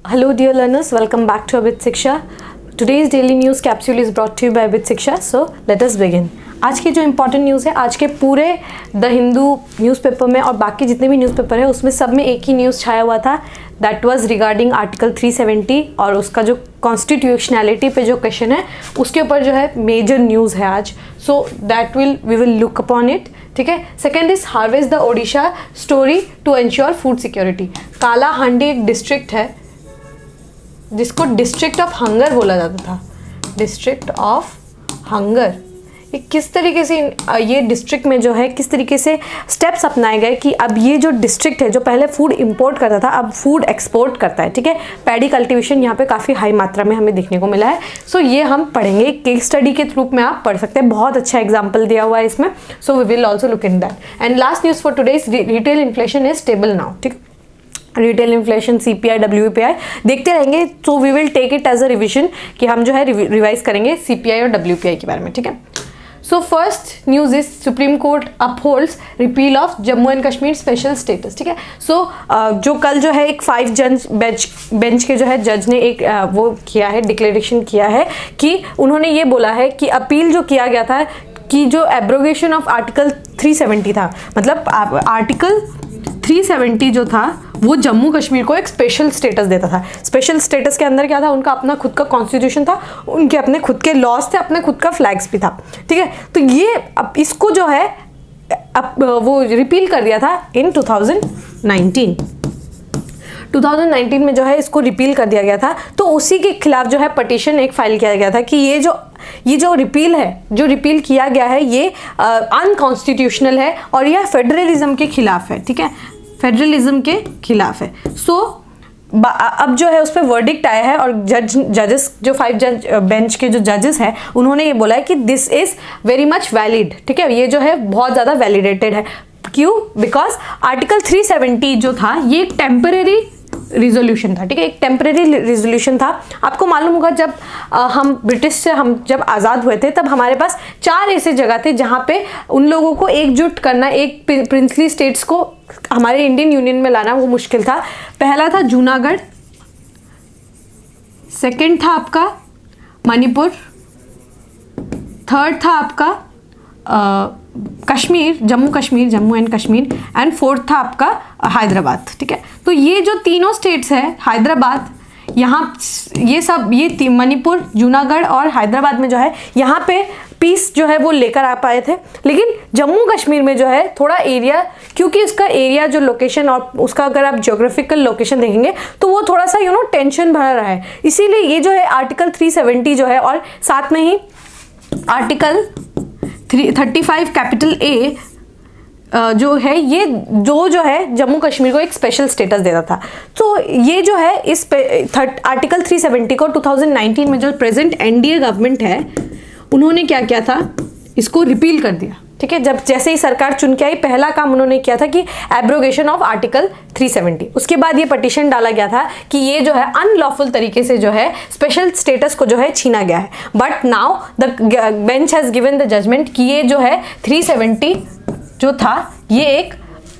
Hello dear learners, welcome back to Abid Shiksha. Today's daily news capsule is brought to you by Abid Shiksha. So let us begin. आज की जो important news है, आज के पूरे the Hindu newspaper में और बाकी जितने भी न्यूज़पेपर है उसमें सब में एक ही न्यूज़ छाया हुआ था. दैट वाज रिगार्डिंग आर्टिकल 370 और उसका जो कॉन्स्टिट्यूशनैलिटी पे जो क्वेश्चन है उसके ऊपर जो है मेजर न्यूज़ है आज. So that we will look upon it. ठीक है. Second is harvest the Odisha story to ensure food security. Kalahandi एक डिस्ट्रिक्ट है जिसको डिस्ट्रिक्ट ऑफ हंगर बोला जाता था. District of hunger. ये किस तरीके से ये डिस्ट्रिक्ट में जो है किस तरीके से स्टेप्स अपनाए गए कि अब ये जो डिस्ट्रिक्ट है जो पहले फूड इंपोर्ट करता था अब फूड एक्सपोर्ट करता है. ठीक है. पैडी कल्टीवेशन यहाँ पे काफ़ी हाई मात्रा में हमें देखने को मिला है. सो ये हम पढ़ेंगे केस स्टडी के थ्रू में. आप पढ़ सकते हैं. बहुत अच्छा एग्जाम्पल दिया हुआ है इसमें. So we will also look in that. And last news for today is retail inflation is stable now. ठीक. रिटेल इन्फ्लेशन CPI WPI देखते रहेंगे. तो we will take it as a revision कि हम जो है रिवाइज करेंगे CPI और WPI के बारे में. ठीक है. So first news is supreme court upholds repeal of Jammu and Kashmir special status. ठीक है. सो जो कल जो है एक 5 जज बेंच के जो है जज ने एक वो किया है डिक्लेरेशन किया है कि उन्होंने ये बोला है कि अपील जो किया गया था कि जो एब्रोगेशन ऑफ आर्टिकल 370 था, मतलब आर्टिकल 370 जो था वो जम्मू कश्मीर को एक स्पेशल स्टेटस देता था. स्पेशल स्टेटस के अंदर क्या था, उनका अपना खुद का कॉन्स्टिट्यूशन था, उनके अपने खुद के लॉज थे, अपने खुद का फ्लैग्स भी था. ठीक है. तो ये अब इसको जो है वो रिपील कर दिया था इन 2019 में जो है इसको रिपील कर दिया गया था. तो उसी के खिलाफ जो है पटिशन एक फाइल किया गया था कि ये जो रिपील है, जो रिपील किया गया है ये अनकॉन्स्टिट्यूशनल है और यह फेडरलिज्म के खिलाफ है. ठीक है. फेडरलिज्म के खिलाफ है. सो अब जो है उस पर वर्डिक्ट आया है और जजेस जो 5 जज बेंच के जो जजेस हैं उन्होंने ये बोला है कि this is very much valid. ठीक है. ये जो है बहुत ज़्यादा वैलिडेटेड है. क्यों? बिकॉज आर्टिकल 370 जो था ये एक टेम्परेरी रिजोल्यूशन था. ठीक है. एक टेम्परेरी रिजोल्यूशन था. आपको मालूम होगा जब हम ब्रिटिश से जब आज़ाद हुए थे तब हमारे पास 4 ऐसे जगह थे जहाँ पे उन लोगों को एकजुट करना, एक प्रिंसली स्टेट्स को हमारे इंडियन यूनियन में लाना वो मुश्किल था. पहला था जूनागढ़, सेकंड था आपका मणिपुर, थर्ड था आपका Kashmir, Jammu and Kashmir, and fourth था आपका हैदराबाद. ठीक है. तो ये जो तीनों स्टेट्स है हैदराबाद, यहाँ ये मणिपुर, जूनागढ़ और हैदराबाद में जो है यहाँ पे पीस जो है वो लेकर आ पाए थे. लेकिन जम्मू कश्मीर में जो है थोड़ा एरिया, क्योंकि उसका एरिया जो लोकेशन और उसका अगर आप ज्योग्राफिकल लोकेशन देखेंगे तो वो थोड़ा सा टेंशन भरा रहा है. इसीलिए ये जो है आर्टिकल 370 जो है और साथ में ही आर्टिकल 35 कैपिटल A जो है ये जो है जम्मू कश्मीर को एक स्पेशल स्टेटस देता था. तो ये जो है इस आर्टिकल 370 को 2019 में जो प्रेजेंट NDA गवर्नमेंट है उन्होंने क्या किया था, इसको रिपील कर दिया. ठीक है. जब जैसे ही सरकार चुन के आई पहला काम उन्होंने किया था कि एब्रोगेशन ऑफ आर्टिकल 370. उसके बाद ये पटिशन डाला गया था कि ये जो है अनलॉफुल तरीके से जो है स्पेशल स्टेटस को जो है छीना गया है. But now the bench has given the judgement कि ये जो है 370 जो था ये एक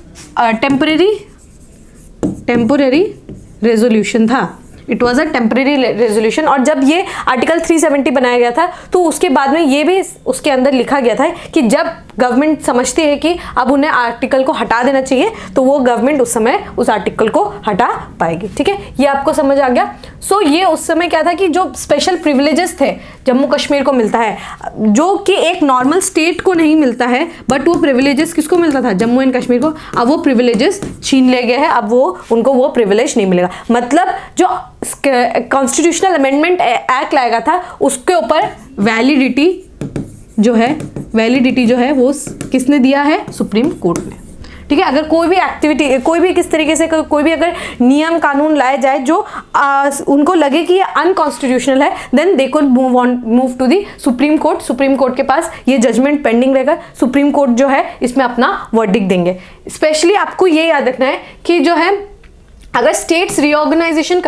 टेम्परेरी रेजोल्यूशन था. It was a temporary resolution. और जब ये आर्टिकल 370 बनाया गया था तो उसके बाद में ये भी उसके अंदर लिखा गया था कि जब गवर्नमेंट समझती है कि अब उन्हें आर्टिकल को हटा देना चाहिए तो वो गवर्नमेंट उस समय उस आर्टिकल को हटा पाएगी. ठीक है. ये आपको समझ आ गया. सो ये उस समय क्या था कि जो स्पेशल प्रिविलेजेस थे जम्मू कश्मीर को मिलता है जो कि एक नॉर्मल स्टेट को नहीं मिलता है, बट वो प्रिविलेजेस किसको मिलता था, जम्मू एंड कश्मीर को. अब वो प्रिविलेजेस छीन ले गए हैं. अब उनको वो प्रिविलेज नहीं मिलेगा. मतलब जो कॉन्स्टिट्यूशनल अमेंडमेंट एक्ट लाएगा था उसके ऊपर वैलिडिटी जो है वो किसने दिया है, सुप्रीम कोर्ट ने. ठीक है. अगर कोई भी एक्टिविटी, कोई भी किस तरीके से कोई भी अगर नियम कानून लाए जाए जो उनको लगे कि ये अनकॉन्स्टिट्यूशनल है, then they could move to the supreme court. Supreme court के पास ये जजमेंट पेंडिंग रहेगा. सुप्रीम कोर्ट जो है इसमें अपना वर्डिक्ट देंगे. स्पेशली आपको ये याद रखना है कि जो है अगर स्टेट रीऑर्गेनाइजेशन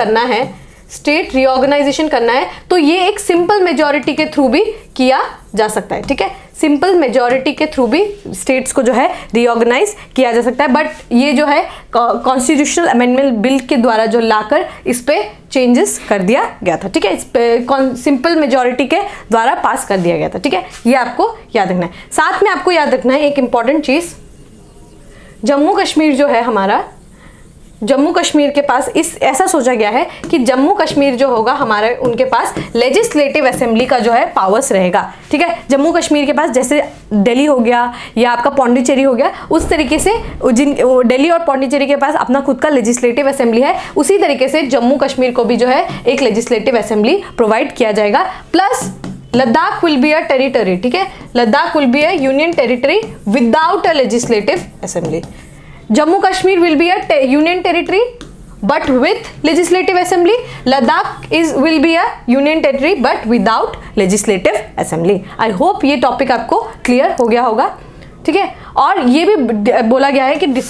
करना है तो ये एक सिंपल मेजॉरिटी के थ्रू भी किया जा सकता है. ठीक है. सिंपल मेजॉरिटी के थ्रू भी स्टेट्स को जो है रीऑर्गेनाइज किया जा सकता है, बट ये जो है कॉन्स्टिट्यूशनल अमेंडमेंट बिल के द्वारा जो लाकर इस पे चेंजेस कर दिया गया था, ठीक है, इस पे सिंपल मेजॉरिटी के द्वारा पास कर दिया गया था, ठीक है, ये आपको याद रखना है। साथ में आपको याद रखना है एक इंपॉर्टेंट चीज, जम्मू कश्मीर जो है हमारा, जम्मू कश्मीर के पास इस ऐसा सोचा गया है कि जम्मू कश्मीर जो होगा हमारे, उनके पास लेजिस्लेटिव असेंबली का जो है पावर्स रहेगा, ठीक है। जम्मू कश्मीर के पास जैसे दिल्ली हो गया या आपका पौंडीचेरी हो गया, उस तरीके से जिन दिल्ली और पौंडीचेरी के पास अपना खुद का लेजिस्लेटिव असेंबली है, उसी तरीके से जम्मू कश्मीर को भी जो है एक लेजिस्लेटिव असेंबली प्रोवाइड किया जाएगा। Plus Ladakh will be a territory, ठीक है, Ladakh will be a union territory without a legislative assembly. Jammu Kashmir will be a union territory but with legislative assembly. Ladakh will be a union territory but without legislative assembly. I hope ये topic आपको clear हो गया होगा, ठीक है। और ये भी बोला गया है कि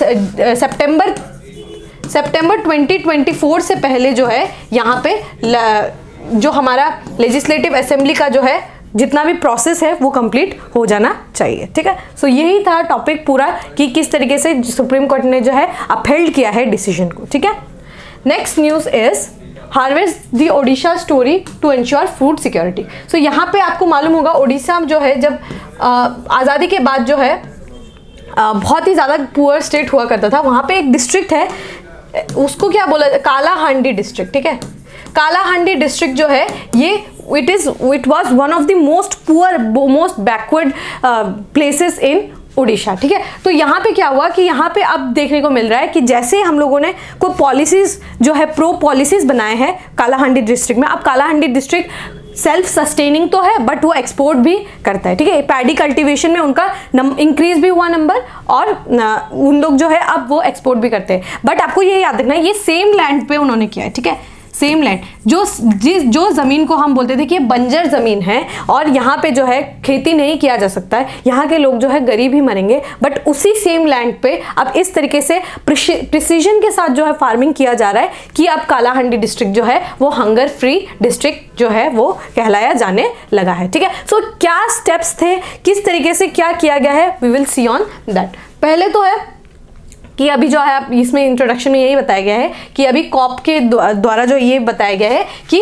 सितंबर 2024 से पहले जो है यहाँ पे जो हमारा लेजिस्लेटिव असेंबली का जो है जितना भी प्रोसेस है वो कंप्लीट हो जाना चाहिए, ठीक है। सो यही था टॉपिक पूरा कि किस तरीके से सुप्रीम कोर्ट ने जो है अपहेल्ड किया है डिसीजन को, ठीक है। Next news is harvest the Odisha story to ensure food security. So यहाँ पे आपको मालूम होगा ओडिशा जो है जब आज़ादी के बाद जो है बहुत ही ज़्यादा पुअर स्टेट हुआ करता था। वहाँ पे एक डिस्ट्रिक्ट है, उसको क्या बोला, कालाहांडी डिस्ट्रिक्ट, ठीक है। कालाहांडी डिस्ट्रिक्ट जो है ये it was one of the most poor, most backward places in Orissa, ठीक है। तो यहाँ पे क्या हुआ कि यहाँ पे अब देखने को मिल रहा है कि जैसे हम लोगों ने कोई पॉलिसीज जो है प्रो पॉलिसीज बनाए हैं कालाहांडी डिस्ट्रिक्ट में। अब कालाहांडी डिस्ट्रिक्ट सेल्फ सस्टेनिंग तो है बट वो एक्सपोर्ट भी करता है, ठीक है। पैडी कल्टीवेशन में उनका इंक्रीज भी हुआ नंबर, और उन लोग जो है अब वो एक्सपोर्ट भी करते हैं। बट आपको ये याद रखना है ये सेम लैंड पे उन्होंने किया है, ठीक है, सेम लैंड। जो ज़मीन को हम बोलते थे कि ये बंजर ज़मीन है और यहाँ पे जो है खेती नहीं किया जा सकता है, यहाँ के लोग जो है गरीब ही मरेंगे, बट उसी सेम लैंड पे अब इस तरीके से प्रिसीजन के साथ जो है फार्मिंग किया जा रहा है कि अब कालाहांडी डिस्ट्रिक्ट जो है वो हंगर फ्री डिस्ट्रिक्ट जो है वो कहलाया जाने लगा है, ठीक है। सो क्या स्टेप्स थे, किस तरीके से क्या किया गया है, we will see on that. पहले तो है कि अभी जो है इसमें इंट्रोडक्शन में यही बताया गया है कि अभी कॉप के द्वारा जो ये बताया गया है कि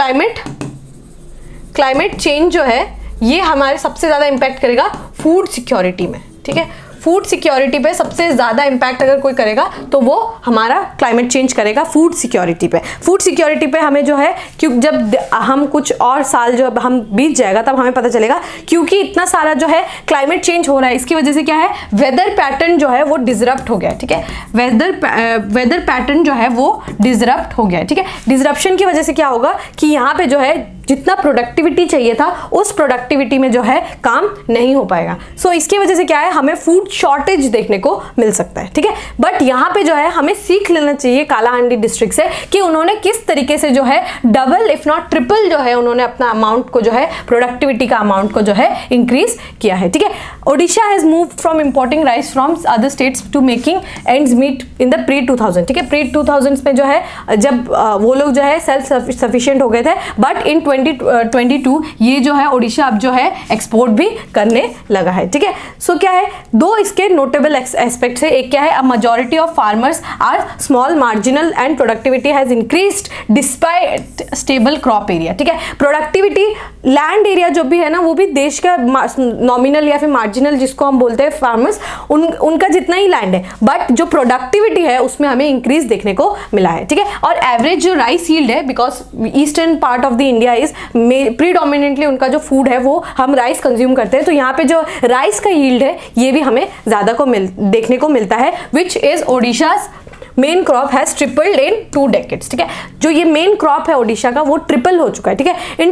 क्लाइमेट चेंज जो है ये हमारे सबसे ज़्यादा इम्पैक्ट करेगा फूड सिक्योरिटी में, ठीक है। फूड सिक्योरिटी पे सबसे ज़्यादा इम्पैक्ट अगर कोई करेगा तो वो हमारा क्लाइमेट चेंज करेगा फूड सिक्योरिटी पे। फूड सिक्योरिटी पे हमें जो है क्योंकि जब हम कुछ और साल जो हम बीत जाएगा तब हमें पता चलेगा, क्योंकि इतना सारा जो है क्लाइमेट चेंज हो रहा है, इसकी वजह से क्या है वेदर पैटर्न जो है वो डिसरप्ट हो गया है, ठीक है। वेदर पैटर्न जो है वो डिसरप्ट हो गया है, ठीक है। डिसरप्शन की वजह से क्या होगा कि यहाँ पे जो है जितना प्रोडक्टिविटी चाहिए था उस प्रोडक्टिविटी में जो है काम नहीं हो पाएगा। सो इसकी वजह से क्या है हमें फूड शॉर्टेज देखने को मिल सकता है, ठीक है। बट यहाँ पे जो है हमें सीख लेना चाहिए कालाहांडी डिस्ट्रिक्ट से कि उन्होंने किस तरीके से जो है डबल इफ नॉट ट्रिपल जो है उन्होंने अपना अमाउंट को जो है प्रोडक्टिविटी का अमाउंट को जो है इंक्रीज किया है, ठीक है। Odisha has moved from importing rice from other states to making ends meet in the pre 2000, ठीक है। प्री 2000 में जो है जब वो लोग जो है सेल्फ सफिशिएंट हो गए थे, बट इन 2022 ये जो है ओडिशा अब जो है एक्सपोर्ट भी करने लगा है, ठीक है। सो क्या है दो इसके नोटेबल एस्पेक्ट्स है। एक क्या है, a majority of farmers are small marginal and productivity has increased despite stable crop area, ठीक है। प्रोडक्टिविटी लैंड एरिया जो भी है ना वो भी देश का नॉमिनल या फिर मार्जिनल जिसको हम बोलते हैं फार्मर्स उनका जितना ही लैंड है, बट जो प्रोडक्टिविटी है उसमें हमें इंक्रीज देखने को मिला है, ठीक है। और एवरेज जो राइस यील्ड है, because eastern part of the India is predominantly उनका जो फूड है वो हम राइस कंज्यूम करते हैं, तो यहाँ पे जो राइस का यील्ड है ये भी हमें ज्यादा को देखने को मिलता है, which is Odisha's main crop has tripled in 2 decades, ठीक है। जो ये मेन क्रॉप है ओडिशा का वो ट्रिपल हो चुका है, ठीक है। In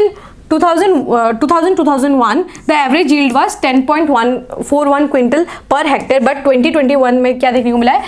2001 the average yield was 10.141 quintal per hectare, but 2021 में क्या देखने को मिला है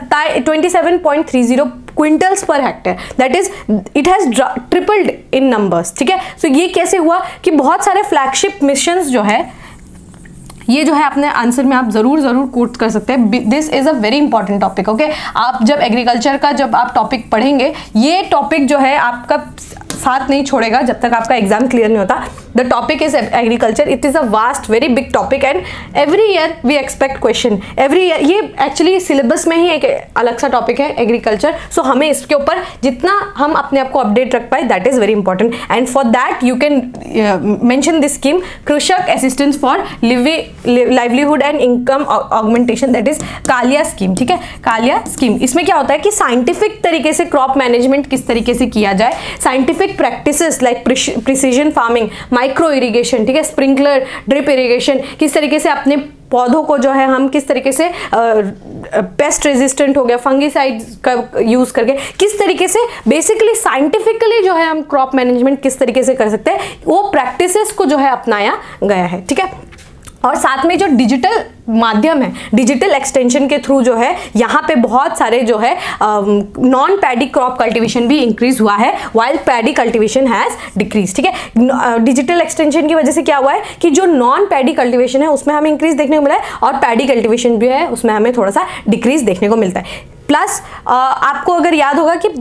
27.30 quintals per hectare, that is it has tripled in numbers, ठीक है। सो ये कैसे हुआ कि बहुत सारे फ्लैगशिप मिशंस जो है ये जो है अपने आंसर में आप जरूर कोट कर सकते हैं। This is a very important topic, okay. आप जब एग्रीकल्चर का जब आप टॉपिक पढ़ेंगे ये टॉपिक जो है आपका साथ नहीं छोड़ेगा जब तक आपका एग्जाम क्लियर नहीं होता। The topic is agriculture, it is a vast very big topic and every year we expect question every year. ये एक्चुअली सिलेबस में ही एक अलग सा टॉपिक है एग्रीकल्चर, सो हमें इसके ऊपर जितना हम अपने आप को अपडेट रख पाए that is very important, and for that you can mention this scheme Krushak assistance for livelihood and income augmentation, that is Kalia scheme. ठीक है, कालिया स्कीम। इसमें क्या होता है कि साइंटिफिक तरीके से क्रॉप मैनेजमेंट किस तरीके से किया जाए, scientific practices like precision farming, micro irrigation, ठीक है, स्प्रिंकलर, ड्रिप इरिगेशन, किस तरीके से अपने पौधों को जो है हम किस तरीके से पेस्ट रेजिस्टेंट हो गया, फंगीसाइड का यूज करके किस तरीके से बेसिकली साइंटिफिकली जो है हम क्रॉप मैनेजमेंट किस तरीके से कर सकते हैं, वो प्रैक्टिसेस को जो है अपनाया गया है। ठीक है, और साथ में जो डिजिटल माध्यम है, डिजिटल एक्सटेंशन के थ्रू जो है यहाँ पे बहुत सारे जो है नॉन पैडी क्रॉप कल्टीवेशन भी इंक्रीज हुआ है, while paddy cultivation has decrease. ठीक है, डिजिटल एक्सटेंशन की वजह से क्या हुआ है कि जो नॉन पैडी कल्टीवेशन है उसमें हमें इंक्रीज देखने को मिला है, और पैडी कल्टीवेशन भी है उसमें हमें थोड़ा सा डिक्रीज देखने को मिलता है। प्लस आपको अगर याद होगा कि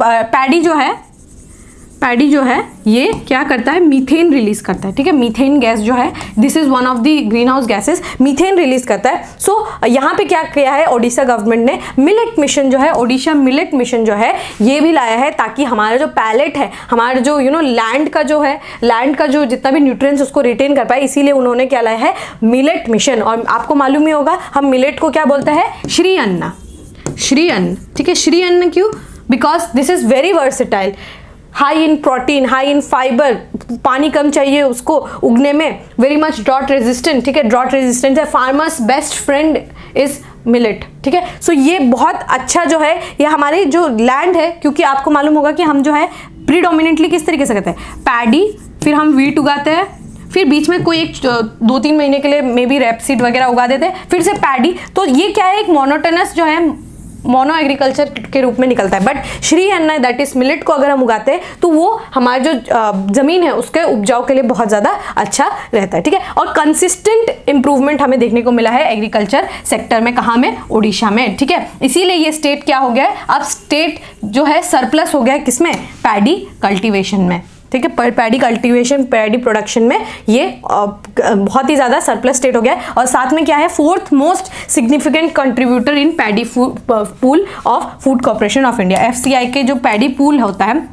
पैडी जो है ये क्या करता है, मीथेन रिलीज करता है। ठीक है, मीथेन गैस जो है this is one of the green house gases, methane release करता है। सो यहाँ पे क्या किया है ओडिशा गवर्नमेंट ने, मिलेट मिशन जो है, ओडिशा मिलेट मिशन जो है ये भी लाया है ताकि हमारा जो पैलेट है, हमारा जो लैंड का जो है, लैंड का जो जितना भी न्यूट्रिएंट्स उसको रिटेन कर पाए, इसीलिए उन्होंने क्या लाया है, मिलेट मिशन। और आपको मालूम ही होगा हम मिलेट को क्या बोलते हैं, श्री अन्न, श्री अन्न। ठीक है, श्री अन्न क्यों, because this is very versatile, high in protein, high in fibre, पानी कम चाहिए उसको उगने में, वेरी मच ड्रॉट रेजिस्टेंट। ठीक है, ड्रॉट रेजिस्टेंट है, farmers best friend is millet. ठीक है, सो ये बहुत अच्छा जो है, ये हमारे जो लैंड है, क्योंकि आपको मालूम होगा कि हम जो है प्रीडोमिनेटली किस तरीके से करते हैं, पैडी, फिर हम वीट उगाते हैं, फिर बीच में कोई एक 2-3 महीने के लिए मे बी रेपसीड वगैरह उगा देते हैं, फिर से पैडी। तो ये क्या है, एक मोनोटोनस जो है मोनो एग्रीकल्चर के रूप में निकलता है। बट श्री अन्न दैट इज मिलेट को अगर हम उगाते हैं तो वो हमारी जो जमीन है उसके उपजाऊ के लिए बहुत ज़्यादा अच्छा रहता है। ठीक है, और कंसिस्टेंट इंप्रूवमेंट हमें देखने को मिला है एग्रीकल्चर सेक्टर में, कहाँ में, ओडिशा में। ठीक है, इसीलिए ये स्टेट क्या हो गया है, अब स्टेट जो है सरप्लस हो गया है, किसमें, पैडी कल्टीवेशन में। ठीक है, पैडी कल्टीवेशन, पैडी प्रोडक्शन में ये बहुत ही ज़्यादा सरप्लस स्टेट हो गया है। और साथ में क्या है, 4th most significant contributor in paddy pool of food corporation of India, FCI के जो पैडी पूल होता है,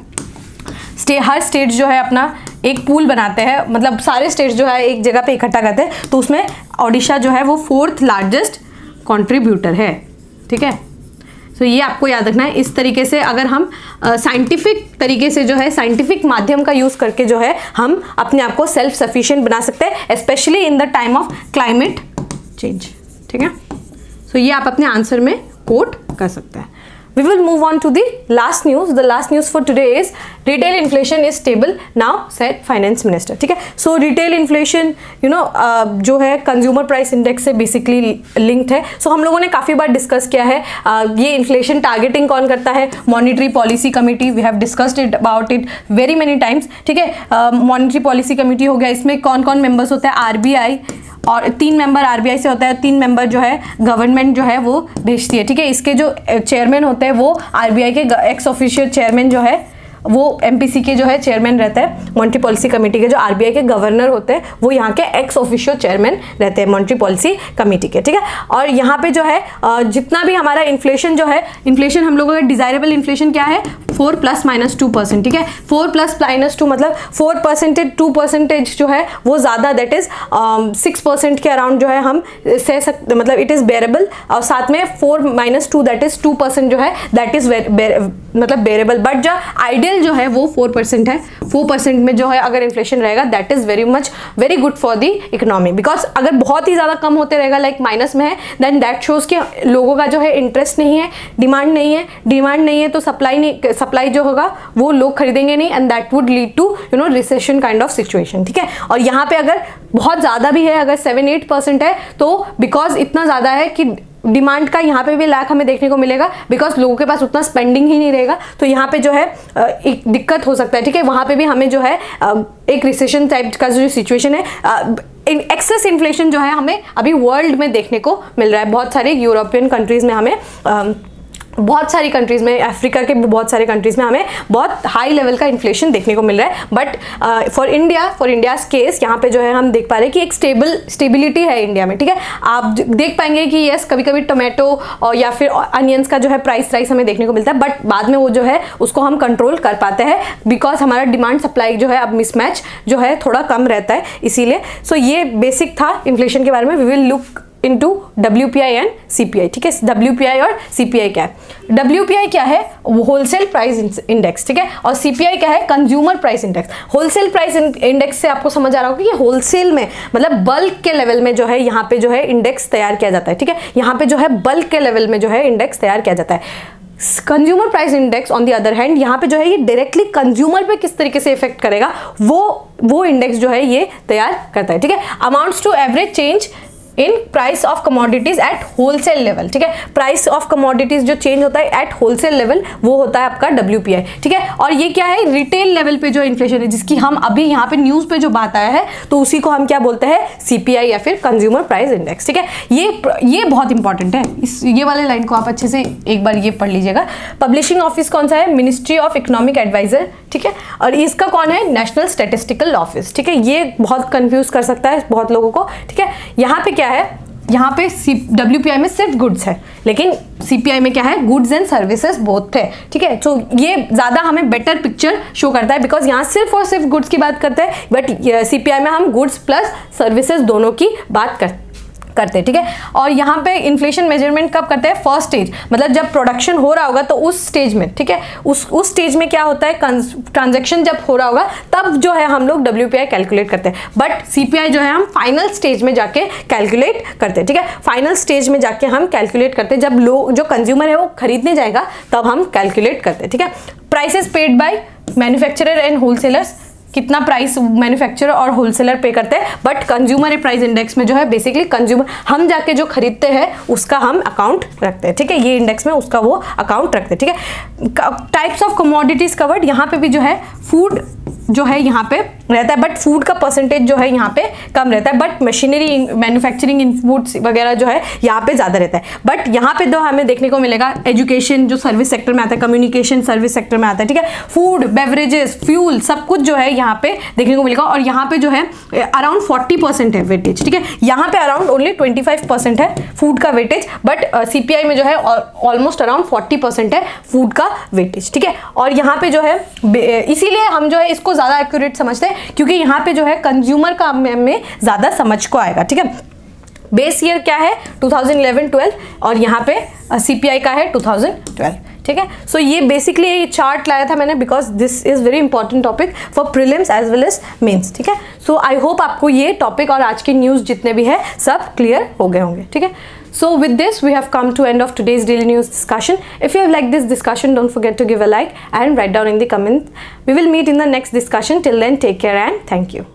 हर स्टेट जो है अपना एक पूल बनाते हैं, मतलब सारे स्टेट जो है एक जगह पे इकट्ठा करते हैं, तो उसमें ओडिशा जो है वो 4th लार्जेस्ट कंट्रीब्यूटर है। ठीक है, तो ये आपको याद रखना है। इस तरीके से अगर हम साइंटिफिक तरीके से जो है, साइंटिफिक माध्यम का यूज़ करके जो है हम अपने आप को सेल्फ सफिशिएंट बना सकते हैं, specially in the time of climate change. ठीक है, तो ये आप अपने आंसर में कोट कर सकते हैं। We will move on to the last news. The last news for today is retail inflation is stable now, said finance minister. ठीक है, so retail inflation जो है consumer price index से basically linked है। so हम लोगों ने काफ़ी बार डिस्कस किया है ये inflation targeting कौन करता है, monetary policy committee, we have discussed it about it very many times। ठीक है, monetary policy committee हो गया, इसमें कौन कौन मेंबर्स होते हैं, RBI, और 3 मेंबर RBI से होता है, 3 मेंबर जो है गवर्नमेंट जो है वो भेजती है। ठीक है, इसके जो चेयरमैन होते हैं वो RBI के एक्स ऑफिशियल चेयरमैन जो है वो MPC के जो है चेयरमैन रहता है, मॉनेटरी पॉलिसी कमेटी के जो RBI के गवर्नर होते हैं वो यहाँ के एक्स ऑफिशियल चेयरमैन रहते हैं मॉनेटरी पॉलिसी कमेटी के। ठीक है, और यहाँ पे जो है जितना भी हमारा इन्फ्लेशन जो है, इन्फ्लेशन हम लोगों का डिजायरेबल इन्फ्लेशन क्या है, 4 ± 2%। ठीक है, 4 ± 2 मतलब 4%, 2% जो है वो ज़्यादा, दैट इज 6% के अराउंड जो है हम सह सकते, मतलब इट इज़ बेरेबल। और साथ में 4 - 2 दैट इज 2% जो है दैट इज मतलब बेरेबल। बट जो आइडियल जो है वो 4% है। 4% में जो है अगर इन्फ्लेशन रहेगा that is very good for the economy, because अगर बहुत ही ज़्यादा कम होते रहेगा, लाइक माइनस में है, देन दैट शोज कि लोगों का जो है इंटरेस्ट नहीं है, डिमांड नहीं है तो सप्लाई जो होगा वो लोग खरीदेंगे नहीं, and that would lead to recession kind of situation. ठीक है, और यहाँ पे अगर बहुत ज़्यादा भी है, अगर 7-8% है, तो बिकॉज इतना ज़्यादा है कि डिमांड का यहाँ पे भी लैक हमें देखने को मिलेगा, बिकॉज लोगों के पास उतना स्पेंडिंग ही नहीं रहेगा, तो यहाँ पे जो है एक दिक्कत हो सकता है। ठीक है, वहाँ पे भी हमें जो है एक रिसेशन टाइप का जो सिचुएशन है, एक्सेस इन्फ्लेशन जो है हमें अभी वर्ल्ड में देखने को मिल रहा है, बहुत सारे यूरोपियन कंट्रीज में हमें बहुत सारी कंट्रीज़ में, अफ्रीका के बहुत सारे कंट्रीज़ में हमें बहुत हाई लेवल का इन्फ्लेशन देखने को मिल रहा है। बट फॉर इंडियाज़ केस यहाँ पे जो है हम देख पा रहे हैं कि एक स्टेबिलिटी है इंडिया में, ठीक है। आप देख पाएंगे कि यस, कभी कभी टोमेटो और या फिर अनियंस का जो है प्राइस हमें देखने को मिलता है, बट बाद में वो जो है उसको हम कंट्रोल कर पाते हैं बिकॉज हमारा डिमांड सप्लाई जो है अब मिसमैच जो है थोड़ा कम रहता है, इसीलिए। सो ये बेसिक था इन्फ्लेशन के बारे में। We will look into WPI and CPI, ठीक है। WPI और CPI क्या है? WPI क्या है? होलसेल प्राइस इंडेक्स, ठीक है। और CPI क्या है? Consumer price index. Wholesale price index से आपको समझ आ रहा होगा कि होलसेल में मतलब बल्क के लेवल में जो है यहाँ पे जो है इंडेक्स तैयार किया जाता है, ठीक है। यहाँ पे जो है बल्क के लेवल में जो है इंडेक्स तैयार किया जाता है। Consumer price index on the other hand, यहाँ पे जो है ये डायरेक्टली कंज्यूमर पे किस तरीके से इफेक्ट करेगा वो इंडेक्स जो है ये तैयार करता है, ठीक है। Amounts to average change in price of commodities at wholesale level, ठीक है। प्राइस ऑफ कमोडिटीज जो चेंज होता है एट होलसेल लेवल वो होता है आपका WPI, ठीक है। और ये क्या है? रिटेल लेवल पे जो इन्फ्लेशन है, जिसकी हम अभी यहाँ पे न्यूज पे जो बात आया है, तो उसी को हम क्या बोलते हैं? CPI या फिर कंज्यूमर प्राइस इंडेक्स, ठीक है। ये बहुत इंपॉर्टेंट है। ये वाले लाइन को आप अच्छे से एक बार ये पढ़ लीजिएगा। पब्लिशिंग ऑफिस कौन सा है? मिनिस्ट्री ऑफ इकोनॉमिक एडवाइजर, ठीक है। और इसका कौन है? नेशनल स्टैटिस्टिकल ऑफिस, ठीक है। ये बहुत कंफ्यूज कर सकता है बहुत लोगों को, ठीक है। यहाँ पे क्या है? यहाँ पे WPI में सिर्फ गुड्स है, लेकिन CPI में क्या है? गुड्स एंड सर्विसेज बोथ है, ठीक है। तो ये ज्यादा हमें बेटर पिक्चर शो करता है बिकॉज यहाँ सिर्फ और सिर्फ गुड्स की बात करते हैं, बट CPI में हम गुड्स प्लस सर्विसेज दोनों की बात करते हैं, ठीक है। और यहाँ पे इन्फ्लेशन मेजरमेंट कब करते हैं? फर्स्ट स्टेज, मतलब जब प्रोडक्शन हो रहा होगा तो उस स्टेज में, ठीक है। उस स्टेज में क्या होता है? ट्रांजैक्शन जब हो रहा होगा तब जो है हम लोग WPI कैलकुलेट करते हैं, बट CPI जो है हम फाइनल स्टेज में जाके कैलकुलेट करते हैं, ठीक है। फाइनल स्टेज में जाके हम कैलकुलेट करते हैं, जब लोग जो कंज्यूमर है वो खरीदने जाएगा तब हम कैलकुलेट करते हैं, ठीक है। Prices paid by manufacturer and wholesalers, कितना प्राइस मैन्युफैक्चरर और होलसेलर पे करते हैं, बट कंज्यूमर प्राइस इंडेक्स में जो है बेसिकली कंज्यूमर हम जाके जो खरीदते हैं उसका हम अकाउंट रखते हैं, ठीक है। ये इंडेक्स में उसका वो अकाउंट रखते हैं, ठीक है। टाइप्स ऑफ कमोडिटीज कवर्ड, यहाँ पे भी जो है फूड जो है यहाँ पे रहता है, बट फूड का परसेंटेज जो है यहाँ पे कम रहता है, बट मशीनरी मैन्युफैक्चरिंग इनपुट्स वगैरह जो है यहाँ पे ज़्यादा रहता है। बट यहाँ पे तो हमें देखने को मिलेगा एजुकेशन जो सर्विस सेक्टर में आता है, कम्युनिकेशन सर्विस सेक्टर में आता है, ठीक है। फूड, बेवरेजेस, फ्यूल सब कुछ जो है यहाँ पे देखने को मिलेगा। और यहाँ पे जो है अराउंड 40% है वेटेज, ठीक है। यहाँ पे अराउंड ओनली 25% है फूड का वेटेज, बट CPI में जो है ऑलमोस्ट अराउंड 40% है फूड का वेटेज, ठीक है। और यहाँ पे जो है इसीलिए हम जो है इसको ज़्यादा एक्यूरेट समझते हैं क्योंकि यहाँ पे जो है कंज्यूमर का में ज़्यादा समझ को आएगा, ठीक है। बेस ईयर क्या है? 2011-12 और यहाँ पे CPI का है 2012, ठीक है। सो ये बेसिकली ये चार्ट लाया था मैंने because this is very important topic for prelims as well as mains, ठीक है। सो आई होप आपको ये टॉपिक और आज की न्यूज़ जितने भी है सब क्लियर हो गए होंगे, ठीक है। So with this we have come to end of today's daily news discussion. If you have liked this discussion, don't forget to give a like and write down in the comments. We will meet in the next discussion. Till then, take care and thank you.